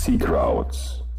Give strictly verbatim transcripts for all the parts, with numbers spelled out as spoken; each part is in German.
Seacrowds.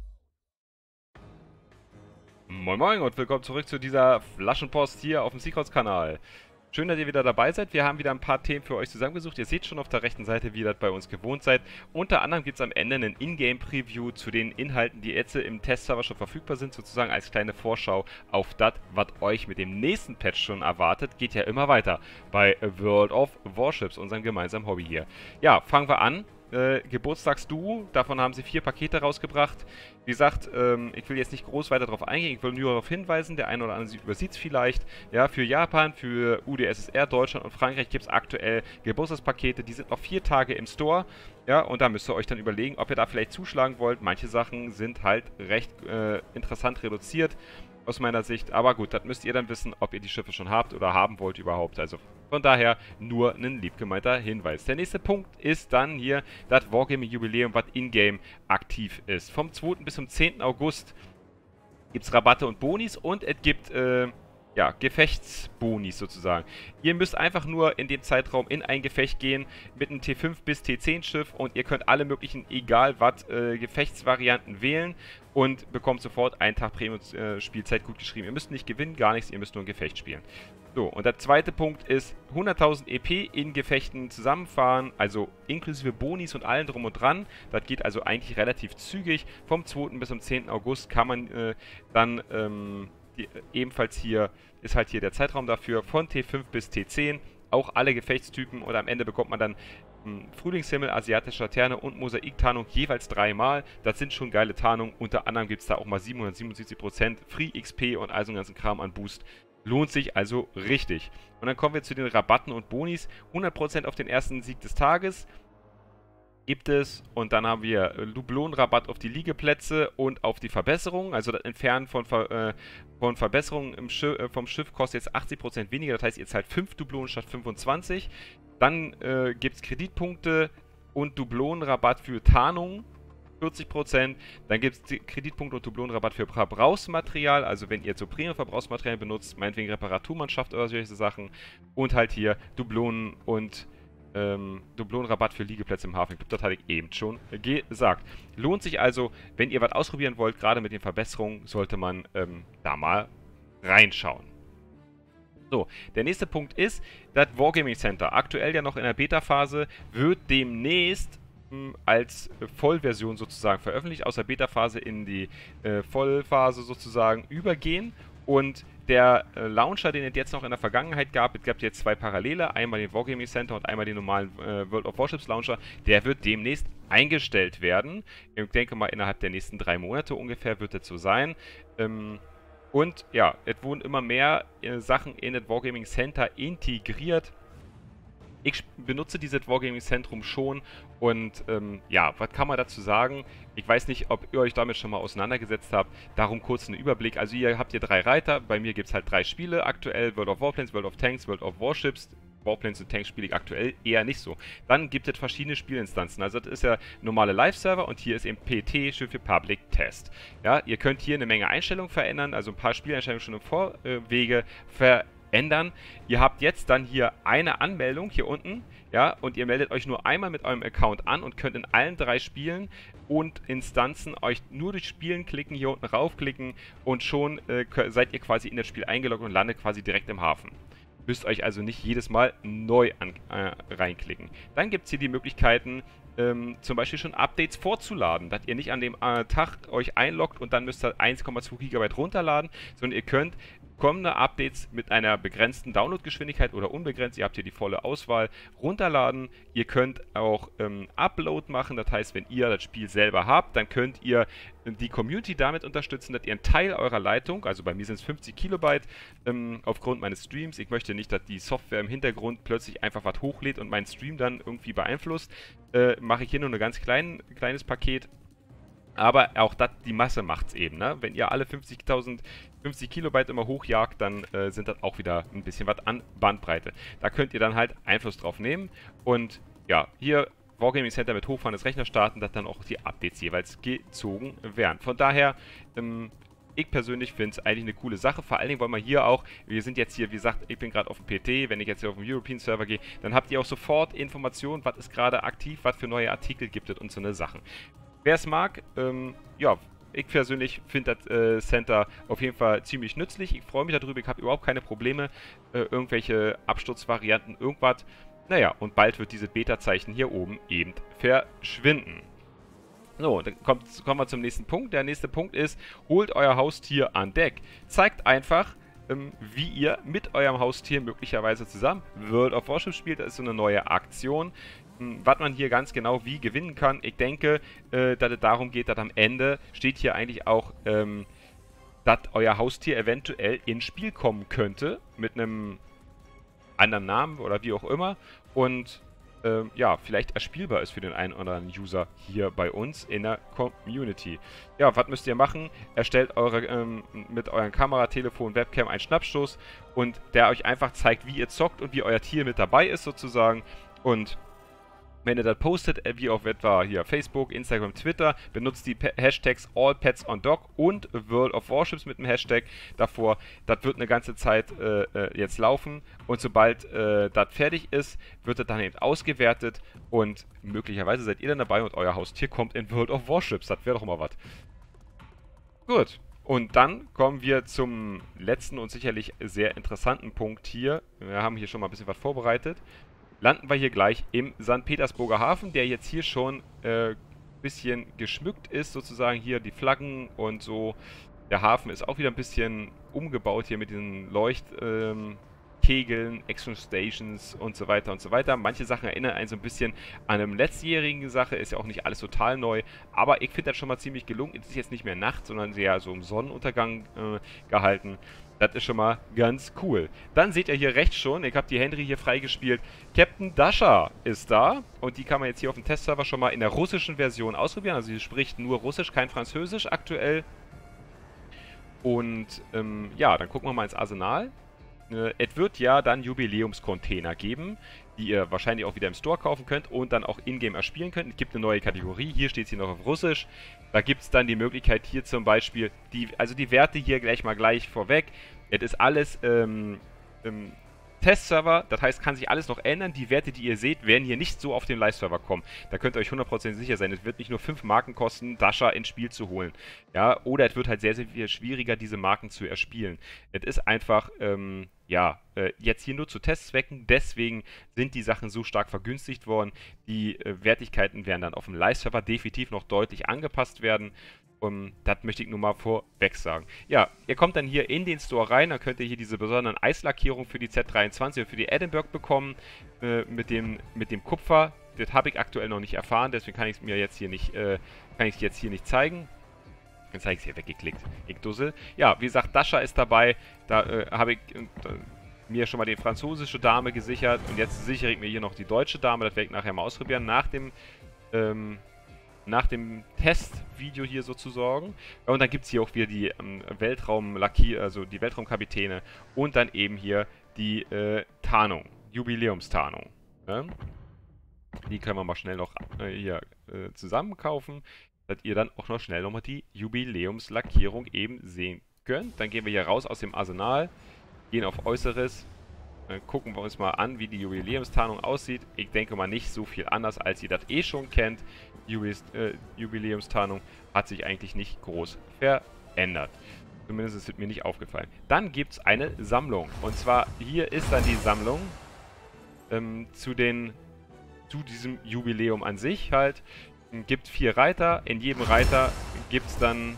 Moin Moin und willkommen zurück zu dieser Flaschenpost hier auf dem Seacrowds-Kanal. Schön, dass ihr wieder dabei seid. Wir haben wieder ein paar Themen für euch zusammengesucht. Ihr seht schon auf der rechten Seite, wie ihr das bei uns gewohnt seid. Unter anderem gibt es am Ende einen Ingame-Preview zu den Inhalten, die jetzt im Testserver schon verfügbar sind, sozusagen als kleine Vorschau auf das, was euch mit dem nächsten Patch schon erwartet. Geht ja immer weiter bei World of Warships, unserem gemeinsamen Hobby hier. Ja, fangen wir an. Äh, Geburtstagsduo, davon haben sie vier Pakete rausgebracht. Wie gesagt, ähm, ich will jetzt nicht groß weiter darauf eingehen, ich will nur darauf hinweisen, der eine oder andere übersieht es vielleicht. Ja, für Japan, für U d S S R, Deutschland und Frankreich gibt es aktuell Geburtstagspakete, die sind noch vier Tage im Store. Ja, und da müsst ihr euch dann überlegen, ob ihr da vielleicht zuschlagen wollt. Manche Sachen sind halt recht äh, interessant reduziert aus meiner Sicht. Aber gut, das müsst ihr dann wissen, ob ihr die Schiffe schon habt oder haben wollt überhaupt. Also von daher nur ein liebgemeinter Hinweis. Der nächste Punkt ist dann hier das Wargaming-Jubiläum, was in-game aktiv ist. Vom zweiten bis zum zehnten August gibt es Rabatte und Bonis und es gibt äh, ja, Gefechtsbonis sozusagen. Ihr müsst einfach nur in dem Zeitraum in ein Gefecht gehen mit einem T fünf bis T zehn Schiff und ihr könnt alle möglichen, egal was, äh, Gefechtsvarianten wählen und bekommt sofort einen Tag Premium-Spielzeit gut geschrieben. Ihr müsst nicht gewinnen, gar nichts, ihr müsst nur ein Gefecht spielen. So, und der zweite Punkt ist hunderttausend E P in Gefechten zusammenfahren, also inklusive Bonis und allem drum und dran. Das geht also eigentlich relativ zügig. Vom zweiten bis zum zehnten August kann man äh, dann ähm, die, äh, ebenfalls hier, ist halt hier der Zeitraum dafür, von T fünf bis T zehn, auch alle Gefechtstypen und am Ende bekommt man dann mh, Frühlingshimmel, asiatische Laterne und Mosaiktarnung jeweils dreimal. Das sind schon geile Tarnungen, unter anderem gibt es da auch mal siebenhundertsiebenundsiebzig Prozent Free X P und all so einen ganzen Kram an Boost. Lohnt sich also richtig. Und dann kommen wir zu den Rabatten und Bonis. hundert Prozent auf den ersten Sieg des Tages gibt es. Und dann haben wir Dublonenrabatt auf die Liegeplätze und auf die Verbesserungen. Also das Entfernen von, Ver äh, von Verbesserungen im Schiff, äh, vom Schiff kostet jetzt achtzig Prozent weniger. Das heißt, ihr zahlt fünf Dublonen statt fünfundzwanzig. Dann äh, gibt es Kreditpunkte und Dublonenrabatt für Tarnungen. vierzig Prozent. Dann gibt es Kreditpunkte und Dublonenrabatt für Verbrauchsmaterial, also wenn ihr zu Premium-Verbrauchsmaterial benutzt, meinetwegen Reparaturmannschaft oder solche Sachen. Und halt hier Dublonen und ähm, Dublonenrabatt für Liegeplätze im Hafenclub. Das hatte ich eben schon gesagt. Lohnt sich also, wenn ihr was ausprobieren wollt, gerade mit den Verbesserungen, sollte man ähm, da mal reinschauen. So, der nächste Punkt ist, das Wargaming Center, aktuell ja noch in der Beta-Phase, wird demnächst als Vollversion sozusagen veröffentlicht, aus der Beta-Phase in die äh, Vollphase sozusagen übergehen. Und der äh, Launcher, den es jetzt noch in der Vergangenheit gab, es gab jetzt zwei Parallele, einmal den Wargaming Center und einmal den normalen äh, World of Warships Launcher, der wird demnächst eingestellt werden. Ich denke mal, innerhalb der nächsten drei Monate ungefähr wird das so sein. Ähm, und ja, es wurden immer mehr äh, Sachen in das Wargaming Center integriert. Ich benutze dieses Wargaming-Zentrum schon und ähm, ja, was kann man dazu sagen? Ich weiß nicht, ob ihr euch damit schon mal auseinandergesetzt habt. Darum kurz einen Überblick. Also ihr habt hier drei Reiter. Bei mir gibt es halt drei Spiele aktuell. World of Warplanes, World of Tanks, World of Warships. Warplanes und Tanks spiele ich aktuell eher nicht so. Dann gibt es verschiedene Spielinstanzen. Also das ist ja normale Live-Server und hier ist eben P T, steht für Public Test. Ja, ihr könnt hier eine Menge Einstellungen verändern, also ein paar Spieleinstellungen schon im Vorwege verändern. ändern. Ihr habt jetzt dann hier eine Anmeldung hier unten, ja, und ihr meldet euch nur einmal mit eurem Account an und könnt in allen drei Spielen und Instanzen euch nur durch Spielen klicken, hier unten raufklicken und schon äh, seid ihr quasi in das Spiel eingeloggt und landet quasi direkt im Hafen. Müsst euch also nicht jedes Mal neu an, äh, reinklicken. Dann gibt es hier die Möglichkeiten, ähm, zum Beispiel schon Updates vorzuladen, dass ihr nicht an dem äh, Tag euch einloggt und dann müsst ihr eins Komma zwei Gigabyte runterladen, sondern ihr könnt kommende Updates mit einer begrenzten Downloadgeschwindigkeit oder unbegrenzt, ihr habt hier die volle Auswahl, runterladen. Ihr könnt auch ähm, Upload machen, das heißt, wenn ihr das Spiel selber habt, dann könnt ihr die Community damit unterstützen, dass ihr einen Teil eurer Leitung, also bei mir sind es fünfzig Kilobyte, ähm, aufgrund meines Streams, ich möchte nicht, dass die Software im Hintergrund plötzlich einfach was hochlädt und meinen Stream dann irgendwie beeinflusst, äh, mache ich hier nur ein ganz klein, kleines Paket. Aber auch das, die Masse macht es eben, ne? Wenn ihr alle fünfzigtausend, fünfzig Kilobyte immer hochjagt, dann äh, sind das auch wieder ein bisschen was an Bandbreite. Da könnt ihr dann halt Einfluss drauf nehmen und ja, hier Wargaming Center mit Hochfahren des Rechners starten, dass dann auch die Updates jeweils gezogen werden. Von daher, ähm, ich persönlich finde es eigentlich eine coole Sache. Vor allen Dingen wollen wir hier auch, wir sind jetzt hier, wie gesagt, ich bin gerade auf dem P T, wenn ich jetzt hier auf dem European Server gehe, dann habt ihr auch sofort Informationen, was ist gerade aktiv, was für neue Artikel gibt es und so eine Sachen. wer es mag, ähm, ja, ich persönlich finde das äh, Center auf jeden Fall ziemlich nützlich. Ich freue mich darüber, ich habe überhaupt keine Probleme, äh, irgendwelche Absturzvarianten, irgendwas. Naja, und bald wird dieses Beta-Zeichen hier oben eben verschwinden. So, dann kommt, kommen wir zum nächsten Punkt. Der nächste Punkt ist, holt euer Haustier an Deck. Zeigt einfach, ähm, wie ihr mit eurem Haustier möglicherweise zusammen World of Warships spielt. Das ist so eine neue Aktion, ähm, was man hier ganz genau wie gewinnen kann. Ich denke, äh, dass es darum geht, dass am Ende steht hier eigentlich auch, ähm, dass euer Haustier eventuell ins Spiel kommen könnte, mit einem anderen Namen oder wie auch immer. Und ähm, ja, vielleicht erspielbar ist für den einen oder anderen User hier bei uns in der Community. Ja, was müsst ihr machen? Erstellt eure, ähm, mit euren Kamera, Telefon, Webcam einen Schnappstoß und der euch einfach zeigt, wie ihr zockt und wie euer Tier mit dabei ist sozusagen. Und wenn ihr das postet, wie auf etwa hier Facebook, Instagram, Twitter, benutzt die Hashtags AllPetsOnDock und World of Warships mit dem Hashtag davor. Das wird eine ganze Zeit äh, jetzt laufen und sobald äh, das fertig ist, wird das dann eben ausgewertet und möglicherweise seid ihr dann dabei und euer Haustier kommt in World of Warships. Das wäre doch mal was. Gut. Und dann kommen wir zum letzten und sicherlich sehr interessanten Punkt hier. Wir haben hier schon mal ein bisschen was vorbereitet. Landen wir hier gleich im Sankt Petersburger Hafen, der jetzt hier schon ein äh, bisschen geschmückt ist, sozusagen hier die Flaggen und so. Der Hafen ist auch wieder ein bisschen umgebaut hier mit diesen Leuchtkegeln, ähm, Action Stations und so weiter und so weiter. Manche Sachen erinnern einen so ein bisschen an eine letztjährige Sache, ist ja auch nicht alles total neu, aber ich finde das schon mal ziemlich gelungen. Es ist jetzt nicht mehr Nacht, sondern sehr so im Sonnenuntergang äh, gehalten. Das ist schon mal ganz cool. Dann seht ihr hier rechts schon, ich habe die Henry hier freigespielt. Captain Dasha ist da und die kann man jetzt hier auf dem Testserver schon mal in der russischen Version ausprobieren. Also sie spricht nur Russisch, kein Französisch aktuell. Und ähm, ja, dann gucken wir mal ins Arsenal. Äh, es wird ja dann Jubiläumscontainer geben, die ihr wahrscheinlich auch wieder im Store kaufen könnt und dann auch in-game erspielen könnt. Es gibt eine neue Kategorie, hier steht sie noch auf Russisch. Da gibt es dann die Möglichkeit hier zum Beispiel, die, also die Werte hier gleich mal gleich vorweg. Es ist alles ähm, ähm, Testserver, das heißt, kann sich alles noch ändern. Die Werte, die ihr seht, werden hier nicht so auf den Live-Server kommen. Da könnt ihr euch hundert Prozent sicher sein. Es wird nicht nur fünf Marken kosten, Dasha ins Spiel zu holen. Ja, oder es wird halt sehr, sehr viel schwieriger, diese Marken zu erspielen. Es ist einfach, ähm, ja, äh, jetzt hier nur zu Testzwecken. Deswegen sind die Sachen so stark vergünstigt worden. Die äh, Wertigkeiten werden dann auf dem Live-Server definitiv noch deutlich angepasst werden. Um, das möchte ich nur mal vorweg sagen. Ja, ihr kommt dann hier in den Store rein, dann könnt ihr hier diese besonderen Eislackierungen für die Z dreiundzwanzig und für die Edinburgh bekommen, äh, mit, dem, mit dem Kupfer. Das habe ich aktuell noch nicht erfahren, deswegen kann ich es mir jetzt hier nicht, äh, kann ich jetzt hier nicht zeigen. Jetzt habe ich es hier weggeklickt. Ich dussel. Ja, wie gesagt, Dasha ist dabei. Da äh, habe ich äh, mir schon mal die französische Dame gesichert und jetzt sichere ich mir hier noch die deutsche Dame. Das werde ich nachher mal ausprobieren. Nach dem, ähm, nach dem Testvideo hier sozusagen. Und dann gibt es hier auch wieder die ähm, Weltraumlackier, also die Weltraumkapitäne und dann eben hier die äh, Tarnung, Jubiläumstarnung. Ne? Die können wir mal schnell noch äh, hier äh, zusammen kaufen, dass ihr dann auch noch schnell nochmal die Jubiläumslackierung eben sehen könnt. Dann gehen wir hier raus aus dem Arsenal, gehen auf Äußeres. Dann gucken wir uns mal an, wie die Jubiläumstarnung aussieht. Ich denke mal nicht so viel anders, als ihr das eh schon kennt. Jubiläums, äh, Jubiläumstarnung hat sich eigentlich nicht groß verändert. Zumindest ist es mir nicht aufgefallen. Dann gibt es eine Sammlung. Und zwar hier ist dann die Sammlung ähm, zu, den, zu diesem Jubiläum an sich halt. Es gibt vier Reiter. In jedem Reiter gibt es dann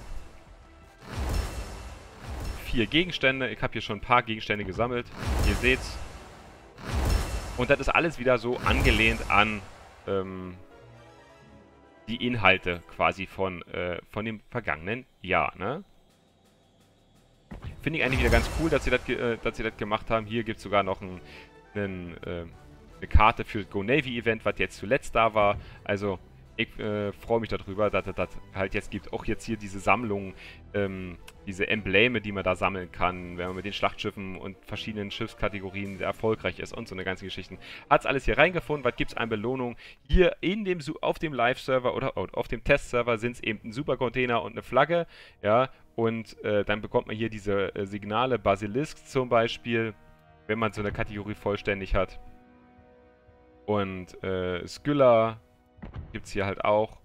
vier Gegenstände. Ich habe hier schon ein paar Gegenstände gesammelt. Ihr seht's. Und das ist alles wieder so angelehnt an ähm, die Inhalte quasi von, äh, von dem vergangenen Jahr, ne? Finde ich eigentlich wieder ganz cool, dass sie das, äh, dass sie das gemacht haben. Hier gibt es sogar noch ein, einen, äh, eine Karte für das Go Navy Event, was jetzt zuletzt da war. Also ich äh, freue mich darüber, dass es das halt jetzt gibt. Auch jetzt hier diese Sammlungen, ähm, diese Embleme, die man da sammeln kann, wenn man mit den Schlachtschiffen und verschiedenen Schiffskategorien erfolgreich ist und so eine ganze Geschichten. Hat es alles hier reingefunden. Was gibt es an Belohnung? Hier in dem, auf dem Live-Server oder auf dem Test-Server sind es eben ein Supercontainer und eine Flagge. Ja, und äh, dann bekommt man hier diese äh, Signale, Basilisk zum Beispiel, wenn man so eine Kategorie vollständig hat. Und äh, Skylla gibt es hier halt auch.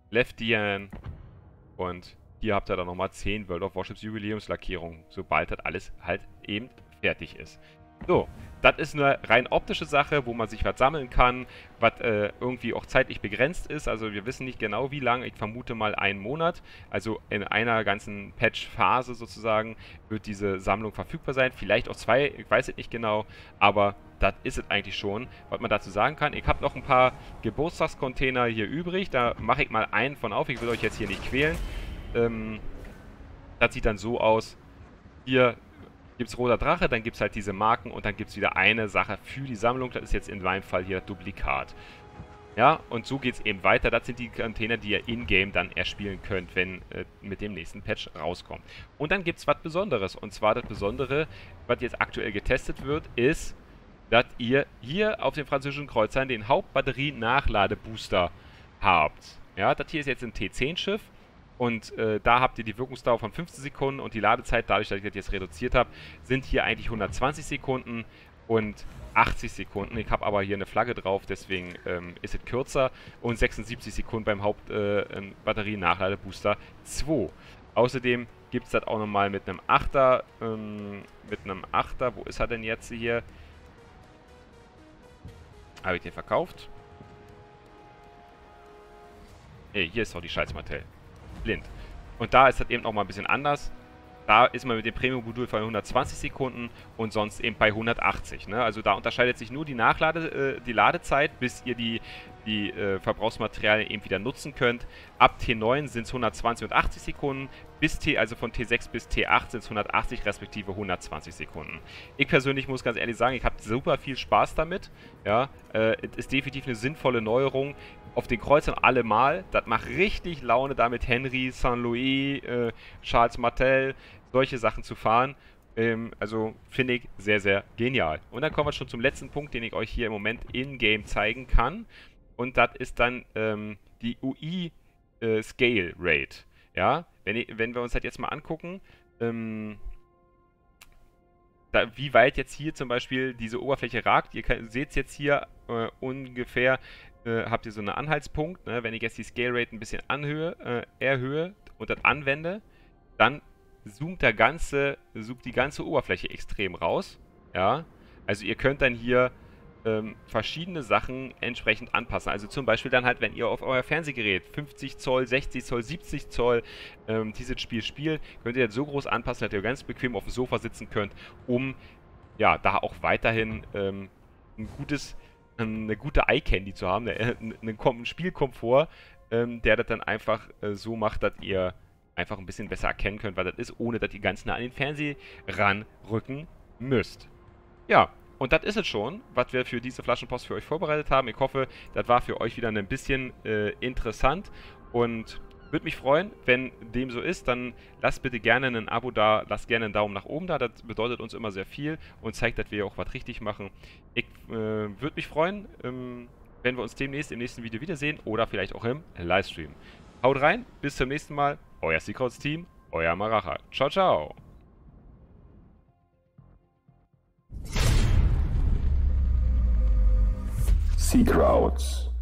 Leftian und hier habt ihr dann nochmal zehn World of Warships Jubiläumslackierungen, sobald das alles halt eben fertig ist. So, das ist eine rein optische Sache, wo man sich was sammeln kann, was äh, irgendwie auch zeitlich begrenzt ist. Also wir wissen nicht genau wie lange, ich vermute mal einen Monat. Also in einer ganzen Patch-Phase sozusagen wird diese Sammlung verfügbar sein. Vielleicht auch zwei, ich weiß es nicht genau, aber das ist es eigentlich schon, was man dazu sagen kann. Ich habe noch ein paar Geburtstagscontainer hier übrig, da mache ich mal einen von auf. Ich will euch jetzt hier nicht quälen. Ähm, das sieht dann so aus. Hier gibt es Roter Drache, dann gibt es halt diese Marken und dann gibt es wieder eine Sache für die Sammlung. Das ist jetzt in meinem Fall hier Duplikat. Ja, und so geht es eben weiter. Das sind die Container, die ihr in-game dann erspielen könnt, wenn äh, mit dem nächsten Patch rauskommt. Und dann gibt es was Besonderes. Und zwar das Besondere, was jetzt aktuell getestet wird, ist, dass ihr hier auf den französischen Kreuzern den Hauptbatterie-Nachladebooster habt. Ja, das hier ist jetzt ein T zehn Schiff. Und äh, da habt ihr die Wirkungsdauer von fünfzehn Sekunden und die Ladezeit, dadurch, dass ich das jetzt reduziert habe, sind hier eigentlich hundertzwanzig Sekunden und achtzig Sekunden. Ich habe aber hier eine Flagge drauf, deswegen ähm, ist es kürzer und sechsundsiebzig Sekunden beim Hauptbatterie-Nachladebooster zwei. Außerdem gibt es das auch nochmal mit einem Achter, ähm, mit einem Achter, wo ist er denn jetzt hier? Habe ich den verkauft? Hey, hier ist doch die Scheißmartell. Blind. Und da ist das eben auch mal ein bisschen anders. Da ist man mit dem Premium-Modul bei hundertzwanzig Sekunden und sonst eben bei hundertachtzig. Ne? Also da unterscheidet sich nur die Nachlade, äh, die Ladezeit, bis ihr die, die äh, Verbrauchsmaterialien eben wieder nutzen könnt. Ab T neun sind es hundertzwanzig und achtzig Sekunden, bis T, also von T sechs bis T acht sind es hundertachtzig respektive hundertzwanzig Sekunden. Ich persönlich muss ganz ehrlich sagen, ich habe super viel Spaß damit. Ja, äh, es ist definitiv eine sinnvolle Neuerung. Auf den Kreuzern allemal. Das macht richtig Laune, da mit Henry, Saint-Louis, äh, Charles Martel, solche Sachen zu fahren. Ähm, also finde ich sehr, sehr genial. Und dann kommen wir schon zum letzten Punkt, den ich euch hier im Moment in-game zeigen kann. Und das ist dann ähm, die U I äh, Scale Rate. Ja, wenn, ich, wenn wir uns das jetzt mal angucken, ähm, da, wie weit jetzt hier zum Beispiel diese Oberfläche ragt. Ihr seht es jetzt hier äh, ungefähr, äh, habt ihr so einen Anhaltspunkt. Ne? Wenn ich jetzt die Scale Rate ein bisschen anhöhe, äh, erhöhe und das anwende, dann zoomt, der ganze, zoomt die ganze Oberfläche extrem raus. Ja? Also ihr könnt dann hier ähm, verschiedene Sachen entsprechend anpassen. Also zum Beispiel dann halt, wenn ihr auf euer Fernsehgerät fünfzig Zoll, sechzig Zoll, siebzig Zoll ähm, dieses Spiel spielt, könnt ihr das so groß anpassen, dass ihr ganz bequem auf dem Sofa sitzen könnt, um ja da auch weiterhin ähm, ein gutes, eine gute Eye-Candy zu haben, einen, einen Spielkomfort, ähm, der das dann einfach äh, so macht, dass ihr einfach ein bisschen besser erkennen könnt, was das ist, ohne dass ihr ganz nah an den Fernseher ranrücken müsst. Ja, und das ist es schon, was wir für diese Flaschenpost für euch vorbereitet haben. Ich hoffe, das war für euch wieder ein bisschen äh, interessant und würde mich freuen, wenn dem so ist, dann lasst bitte gerne ein Abo da, lasst gerne einen Daumen nach oben da, das bedeutet uns immer sehr viel und zeigt, dass wir auch was richtig machen. Ich äh, würde mich freuen, ähm, wenn wir uns demnächst im nächsten Video wiedersehen oder vielleicht auch im Livestream. Haut rein, bis zum nächsten Mal, euer Seacrowds-Team, euer Maracha. Ciao, ciao! Seacrowds.